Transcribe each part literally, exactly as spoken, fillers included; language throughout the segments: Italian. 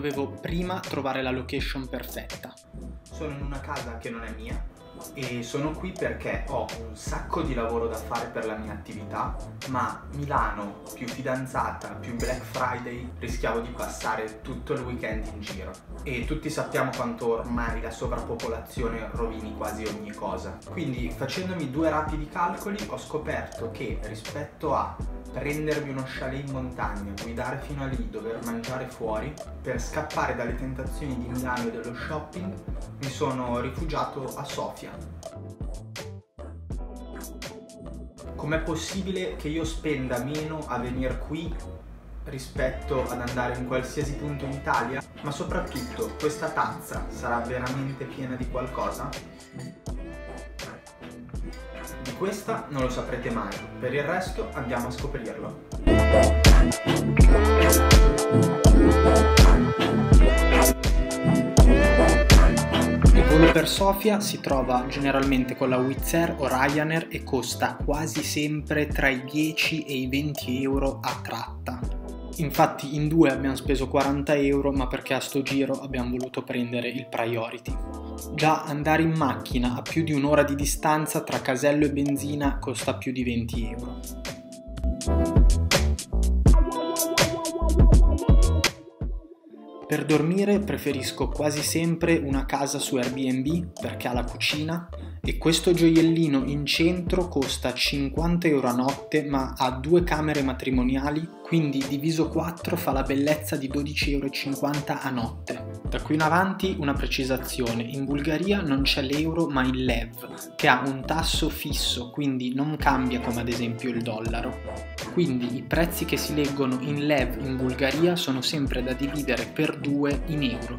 dovevo prima trovare la location perfetta. Sono in una casa che non è mia e sono qui perché ho un sacco di lavoro da fare per la mia attività, ma Milano più fidanzata più Black Friday rischiavo di passare tutto il weekend in giro e tutti sappiamo quanto ormai la sovrappopolazione rovini quasi ogni cosa. Quindi facendomi due rapidi calcoli ho scoperto che rispetto a prendermi uno chalet in montagna, guidare fino a lì, dover mangiare fuori, per scappare dalle tentazioni di Milano e dello shopping mi sono rifugiato a Sofia. Com'è possibile che io spenda meno a venire qui rispetto ad andare in qualsiasi punto in Italia? Ma soprattutto, questa tazza sarà veramente piena di qualcosa? Di questa non lo saprete mai, per il resto andiamo a scoprirlo. Il volo per Sofia si trova generalmente con la Wizz Air o Ryanair e costa quasi sempre tra i dieci e i venti euro a tratta. Infatti in due abbiamo speso quaranta euro, ma perché a sto giro abbiamo voluto prendere il Priority. Già andare in macchina a più di un'ora di distanza tra casello e benzina costa più di venti euro. Per dormire preferisco quasi sempre una casa su Airbnb perché ha la cucina e questo gioiellino in centro costa cinquanta euro a notte, ma ha due camere matrimoniali, quindi diviso quattro fa la bellezza di dodici e cinquanta euro a notte. Da qui in avanti una precisazione: in Bulgaria non c'è l'euro ma il lev, che ha un tasso fisso, quindi non cambia come ad esempio il dollaro. Quindi i prezzi che si leggono in lev in Bulgaria sono sempre da dividere per due in euro.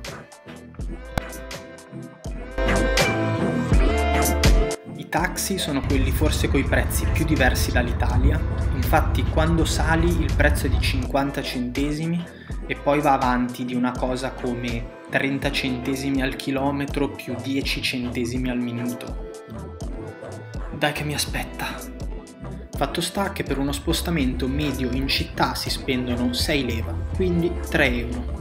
I taxi sono quelli forse coi prezzi più diversi dall'Italia, infatti quando sali il prezzo è di cinquanta centesimi e poi va avanti di una cosa come trenta centesimi al chilometro più dieci centesimi al minuto. Dai che mi aspetta! Fatto sta che per uno spostamento medio in città si spendono sei leva, quindi tre euro.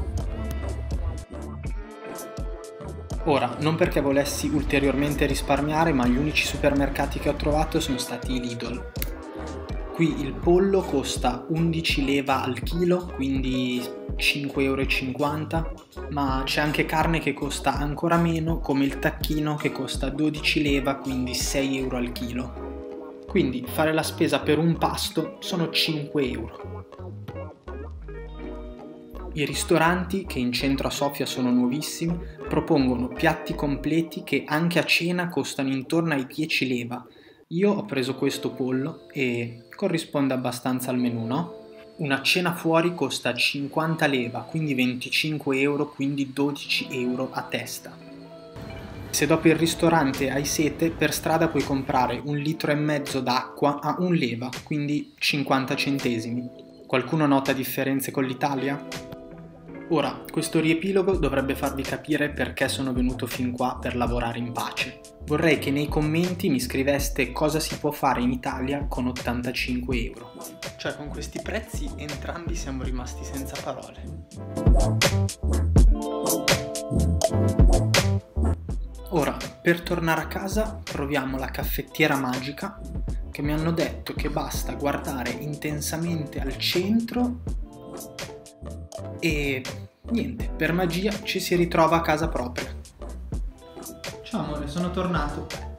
Ora, non perché volessi ulteriormente risparmiare, ma gli unici supermercati che ho trovato sono stati i Lidl. Qui il pollo costa undici leva al chilo, quindi cinque e cinquanta euro, ma c'è anche carne che costa ancora meno, come il tacchino che costa dodici leva, quindi sei euro al chilo. Quindi fare la spesa per un pasto sono cinque euro. I ristoranti, che in centro a Sofia sono nuovissimi, propongono piatti completi che anche a cena costano intorno ai dieci leva. Io ho preso questo pollo e corrisponde abbastanza al menù, no? Una cena fuori costa cinquanta leva, quindi venticinque euro, quindi dodici euro a testa. Se dopo il ristorante hai sete, per strada puoi comprare un litro e mezzo d'acqua a un leva, quindi cinquanta centesimi. Qualcuno nota differenze con l'Italia? Ora, questo riepilogo dovrebbe farvi capire perché sono venuto fin qua per lavorare in pace. Vorrei che nei commenti mi scriveste cosa si può fare in Italia con ottantacinque euro. Cioè, con questi prezzi entrambi siamo rimasti senza parole. Ora, per tornare a casa, proviamo la caffettiera magica, che mi hanno detto che basta guardare intensamente al centro e niente, per magia ci si ritrova a casa propria. Ciao amore, sono tornato.